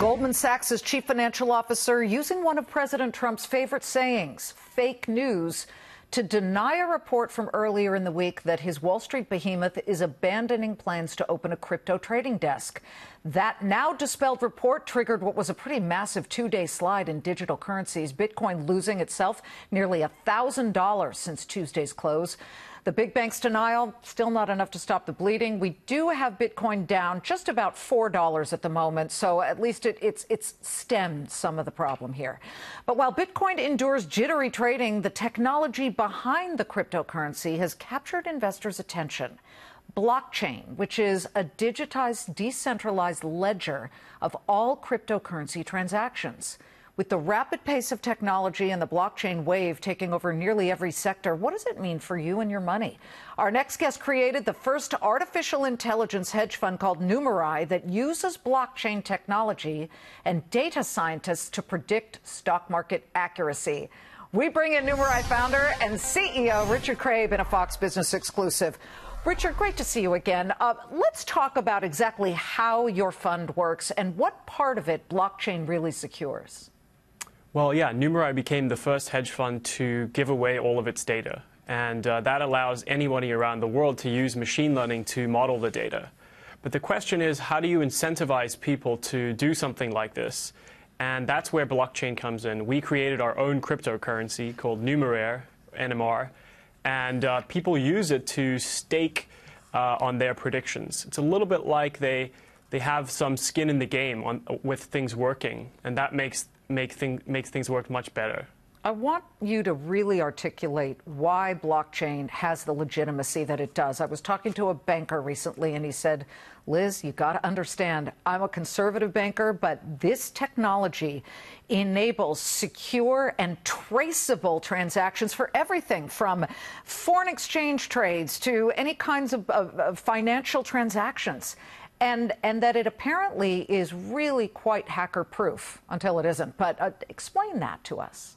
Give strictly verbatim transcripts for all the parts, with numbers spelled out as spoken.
Goldman Sachs' chief financial officer using one of President Trump's favorite sayings, fake news, to deny a report from earlier in the week that his Wall Street behemoth is abandoning plans to open a crypto trading desk. That now dispelled report triggered what was a pretty massive two-day slide in digital currencies, Bitcoin losing itself nearly one thousand dollars since Tuesday's close. The big bank's denial, still not enough to stop the bleeding. We do have Bitcoin down just about four dollars at the moment, so at least it, it's, it's stemmed some of the problem here. But while Bitcoin endures jittery trading, the technology behind the cryptocurrency has captured investors' attention. Blockchain, which is a digitized, decentralized ledger of all cryptocurrency transactions. With the rapid pace of technology and the blockchain wave taking over nearly every sector, what does it mean for you and your money? Our next guest created the first artificial intelligence hedge fund called Numerai that uses blockchain technology and data scientists to predict stock market accuracy. We bring in Numerai founder and C E O Richard Craib in a Fox Business exclusive. Richard, great to see you again. Uh, let's talk about exactly how your fund works and what part of it blockchain really secures. Well, yeah, Numerai became the first hedge fund to give away all of its data. And uh, that allows anybody around the world to use machine learning to model the data. But the question is, how do you incentivize people to do something like this? And that's where blockchain comes in. We created our own cryptocurrency called Numerai, N M R, and uh, people use it to stake uh, on their predictions. It's a little bit like they, they have some skin in the game on, with things working, and that makes Make thing, makes things work much better. I want you to really articulate why blockchain has the legitimacy that it does. I was talking to a banker recently, and he said, Liz, you got to understand, I'm a conservative banker, but this technology enables secure and traceable transactions for everything from foreign exchange trades to any kinds of, of, of financial transactions. And, and that it apparently is really quite hacker-proof until it isn't. But uh, explain that to us.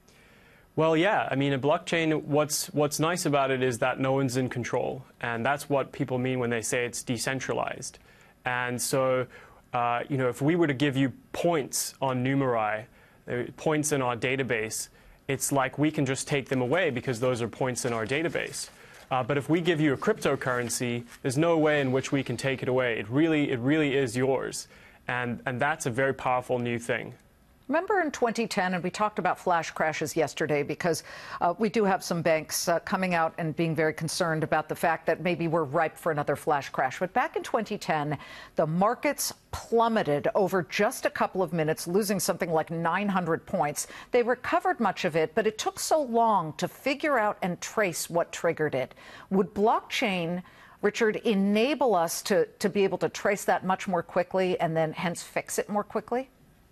Well, yeah. I mean, a blockchain, what's, what's nice about it is that no one's in control. And that's what people mean when they say it's decentralized. And so, uh, you know, if we were to give you points on Numerai, uh, points in our database, it's like we can just take them away because those are points in our database. Uh, but if we give you a cryptocurrency, there's no way in which we can take it away. It really, it really is yours. And, and that's a very powerful new thing. Remember in twenty ten, and we talked about flash crashes yesterday because uh, we do have some banks uh, coming out and being very concerned about the fact that maybe we're ripe for another flash crash. But back in twenty ten, the markets plummeted over just a couple of minutes, losing something like nine hundred points. They recovered much of it, but it took so long to figure out and trace what triggered it. Would blockchain, Richard, enable us to, to be able to trace that much more quickly and then hence fix it more quickly?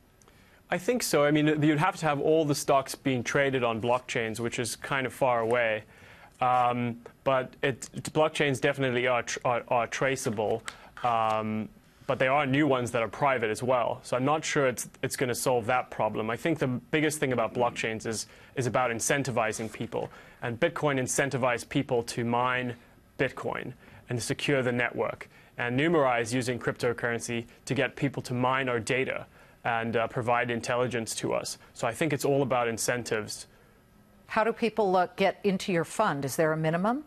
I think so. I mean, you'd have to have all the stocks being traded on blockchains, which is kind of far away. Um, but it, blockchains definitely are, tr are, are traceable, um, but there are new ones that are private as well. So I'm not sure it's, it's going to solve that problem. I think the biggest thing about blockchains is, is about incentivizing people. And Bitcoin incentivized people to mine Bitcoin and secure the network. And Numerai is using cryptocurrency to get people to mine our data and uh, provide intelligence to us. So I think it's all about incentives. How do people uh, get into your fund? Is there a minimum?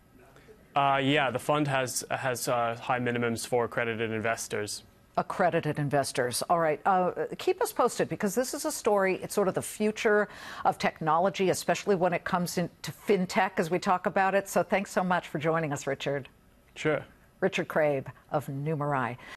Uh, yeah, the fund has, has uh, high minimums for accredited investors. Accredited investors. All right. Uh, keep us posted, because this is a story. It's sort of the future of technology, especially when it comes into fintech as we talk about it. So thanks so much for joining us, Richard. Sure. Richard Craib of Numerai.